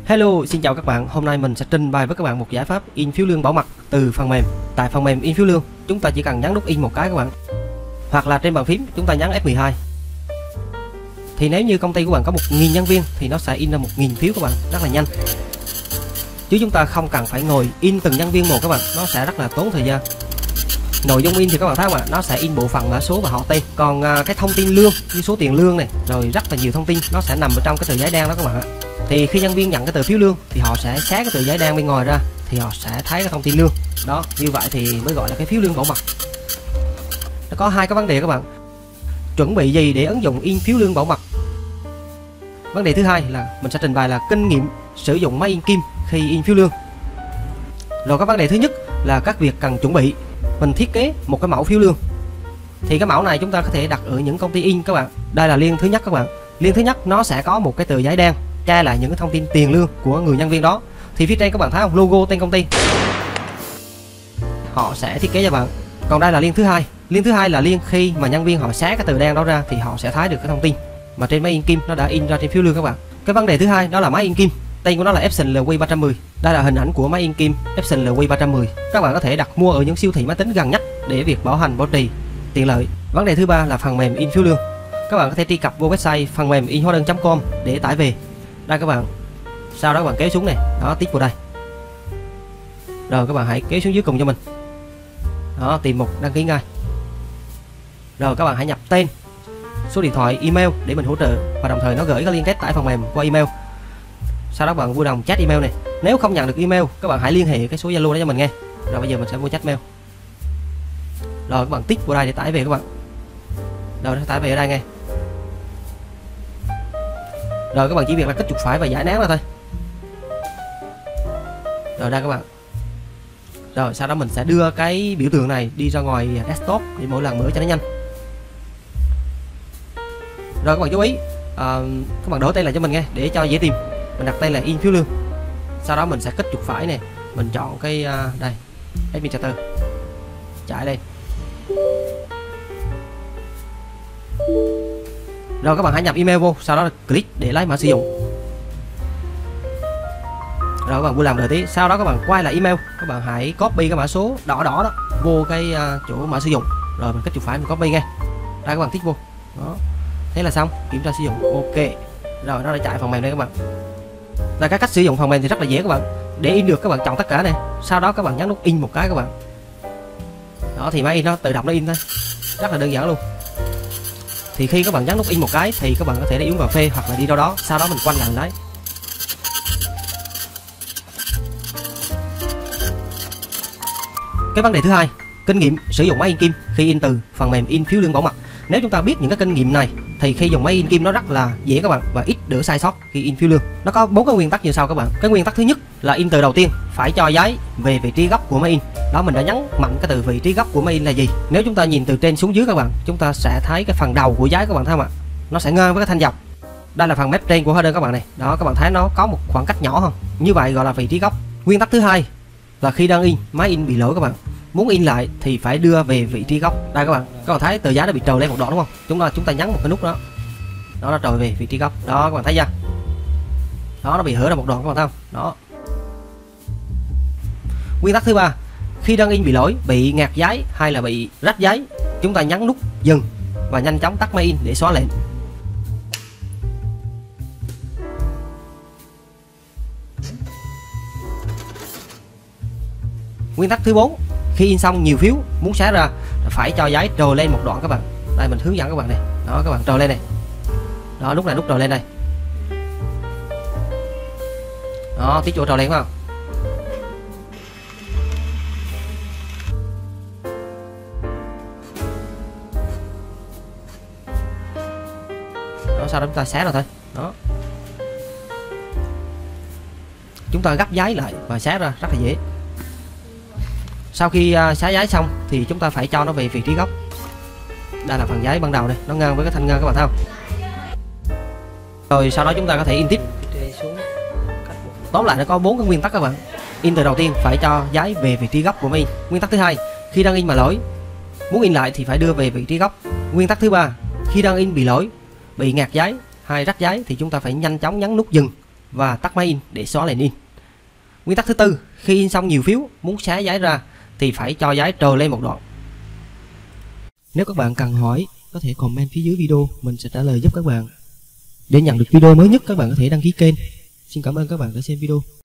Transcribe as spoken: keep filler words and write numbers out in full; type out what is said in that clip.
Hello, xin chào các bạn. Hôm nay mình sẽ trình bày với các bạn một giải pháp in phiếu lương bảo mật từ phần mềm. Tại phần mềm in phiếu lương, chúng ta chỉ cần nhấn nút in một cái các bạn. Hoặc là trên bàn phím chúng ta nhấn F mười hai. Thì nếu như công ty của bạn có một nghìn nhân viên thì nó sẽ in ra một nghìn phiếu các bạn, rất là nhanh. Chứ chúng ta không cần phải ngồi in từng nhân viên một các bạn, nó sẽ rất là tốn thời gian. Nội dung in thì các bạn thấy không ạ, nó sẽ in bộ phận, mã số và họ tên. Còn à, cái thông tin lương như số tiền lương này, rồi rất là nhiều thông tin nó sẽ nằm ở trong cái tờ giấy đen đó các bạn ạ. Thì khi nhân viên nhận cái tờ phiếu lương thì họ sẽ xé cái tờ giấy đen bên ngoài ra thì họ sẽ thấy cái thông tin lương. Đó, như vậy thì mới gọi là cái phiếu lương bảo mật. Nó có hai cái vấn đề các bạn. Chuẩn bị gì để ứng dụng in phiếu lương bảo mật? Vấn đề thứ hai là mình sẽ trình bày là kinh nghiệm sử dụng máy in kim khi in phiếu lương. Rồi cái vấn đề thứ nhất là các việc cần chuẩn bị. Mình thiết kế một cái mẫu phiếu lương. Thì cái mẫu này chúng ta có thể đặt ở những công ty in các bạn. Đây là liên thứ nhất các bạn. Liên thứ nhất nó sẽ có một cái tờ giấy đen che lại những cái thông tin tiền lương của người nhân viên đó. Thì phía trên các bạn thấy không, logo tên công ty họ sẽ thiết kế cho bạn. Còn đây là liên thứ hai. Liên thứ hai là liên khi mà nhân viên họ xé cái tờ đen đó ra thì họ sẽ thấy được cái thông tin mà trên máy in kim nó đã in ra trên phiếu lương các bạn. Cái vấn đề thứ hai đó là máy in kim. Tên của nó là Epson L W ba trăm mười. Đây là hình ảnh của máy in kim Epson L W ba trăm mười. Các bạn có thể đặt mua ở những siêu thị máy tính gần nhất để việc bảo hành bảo trì tiện lợi. Vấn đề thứ ba là phần mềm in phiếu lương. Các bạn có thể truy cập vô website phần mềm in hóa đơn chấm com để tải về. Đây các bạn. Sau đó các bạn kéo xuống này, đó, tích vào đây. Rồi các bạn hãy kéo xuống dưới cùng cho mình. Đó, tìm mục đăng ký ngay. Rồi các bạn hãy nhập tên, số điện thoại, email để mình hỗ trợ và đồng thời nó gửi cái liên kết tải phần mềm qua email. Sau đó các bạn vui lòng chat email này. Nếu không nhận được email, các bạn hãy liên hệ cái số Zalo đó cho mình nghe. Rồi bây giờ mình sẽ vô chat mail. Rồi các bạn tích vào đây để tải về các bạn. Rồi nó tải về ở đây nghe. Rồi các bạn chỉ việc là kích chuột phải và giải nén ra thôi. Rồi đây các bạn. Rồi sau đó mình sẽ đưa cái biểu tượng này đi ra ngoài desktop để mỗi lần mở cho nó nhanh. Rồi các bạn chú ý, à, các bạn đổi tên lại cho mình nghe để cho dễ tìm. Mình đặt tên là in phiếu lương. Sau đó mình sẽ kích chuột phải này, mình chọn cái uh, đây, administrator. Chạy đây. Rồi các bạn hãy nhập email vô, sau đó click để lấy mã sử dụng. Rồi các bạn vui làm đợi tí, sau đó các bạn quay lại email, các bạn hãy copy cái mã số đỏ đỏ đó vô cái uh, chỗ mã sử dụng. Rồi mình kích chuột phải mình copy nghe. Đây các bạn tích vô. Đó. Thế là xong, kiểm tra sử dụng. Ok. Rồi nó đã chạy phần mềm đây các bạn. Là cái cách sử dụng phần mềm thì rất là dễ các bạn. Để in được các bạn chọn tất cả này, sau đó các bạn nhấn nút in một cái các bạn. Đó thì máy in nó tự động nó in thôi. Rất là đơn giản luôn. Thì khi các bạn nhấn nút in một cái thì các bạn có thể đi uống cà phê hoặc là đi đâu đó, sau đó mình quanh lại lấy. Cái vấn đề thứ hai, kinh nghiệm sử dụng máy in kim khi in từ phần mềm in phiếu lương bảo mật. Nếu chúng ta biết những cái kinh nghiệm này thì khi dùng máy in kim nó rất là dễ các bạn và ít đỡ sai sót khi in phiếu lương. Nó có bốn cái nguyên tắc như sau các bạn. Cái nguyên tắc thứ nhất là in từ đầu tiên phải cho giấy về vị trí góc của máy in. Đó, mình đã nhấn mạnh cái từ vị trí góc của máy in là gì. Nếu chúng ta nhìn từ trên xuống dưới các bạn, chúng ta sẽ thấy cái phần đầu của giấy các bạn thấy không ạ? Nó sẽ ngang với cái thanh dọc. Đây là phần mép trên của hóa đơn các bạn này. Đó, các bạn thấy nó có một khoảng cách nhỏ không? Như vậy gọi là vị trí góc. Nguyên tắc thứ hai là khi đang in, máy in bị lỗi các bạn, muốn in lại thì phải đưa về vị trí góc. Đây các bạn, các bạn thấy tờ giấy nó bị trồi lên một đoạn đúng không? Chúng ta chúng ta nhấn một cái nút đó, đó nó trồi về vị trí góc. Đó các bạn thấy chưa? Đó, nó bị hở ra một đoạn các bạn thấy không? Đó. Nguyên tắc thứ ba, khi đang in bị lỗi, bị ngạt giấy hay là bị rách giấy, chúng ta nhấn nút dừng và nhanh chóng tắt máy in để xóa lệnh. Nguyên tắc thứ bốn, khi in xong nhiều phiếu muốn xé ra phải cho giấy trồi lên một đoạn các bạn. Đây mình hướng dẫn các bạn này. Đó các bạn trồi lên này. Đó, lúc này nút trồi lên đây. Đó, tí chỗ trồi lên phải không? Đó, sau đó chúng ta xé rồi thôi. Đó. Chúng ta gấp giấy lại và xé ra rất là dễ. Sau khi uh, xé giấy xong thì chúng ta phải cho nó về vị trí góc. Đây là phần giấy ban đầu này, nó ngang với cái thanh ngang các bạn thấy không? Rồi sau đó chúng ta có thể in tiếp. Tóm lại nó có bốn cái nguyên tắc các bạn. In từ đầu tiên phải cho giấy về vị trí góc của máy in. Nguyên tắc thứ hai, khi đang in mà lỗi, muốn in lại thì phải đưa về vị trí góc. Nguyên tắc thứ ba, khi đang in bị lỗi, bị ngạt giấy hay rách giấy thì chúng ta phải nhanh chóng nhấn nút dừng và tắt máy in để xóa lệnh in. Nguyên tắc thứ tư, khi in xong nhiều phiếu muốn xé giấy ra thì phải cho giấy trồi lên một đoạn. Nếu các bạn cần hỏi có thể comment phía dưới video, mình sẽ trả lời giúp các bạn. Để nhận được video mới nhất các bạn có thể đăng ký kênh. Xin cảm ơn các bạn đã xem video.